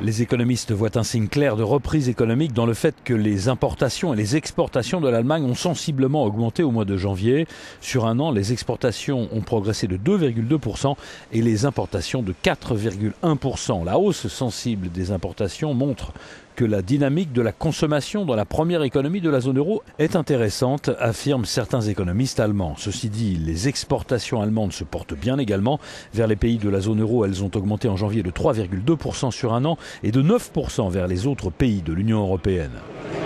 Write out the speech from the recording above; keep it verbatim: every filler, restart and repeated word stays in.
Les économistes voient un signe clair de reprise économique dans le fait que les importations et les exportations de l'Allemagne ont sensiblement augmenté au mois de janvier. Sur un an, les exportations ont progressé de deux virgule deux pour cent et les importations de quatre virgule un pour cent. La hausse sensible des importations montre que la dynamique de la consommation dans la première économie de la zone euro est intéressante, affirment certains économistes allemands. Ceci dit, les exportations allemandes se portent bien également. Vers les pays de la zone euro, elles ont augmenté en janvier de trois virgule deux pour cent sur un an et de neuf pour cent vers les autres pays de l'Union européenne.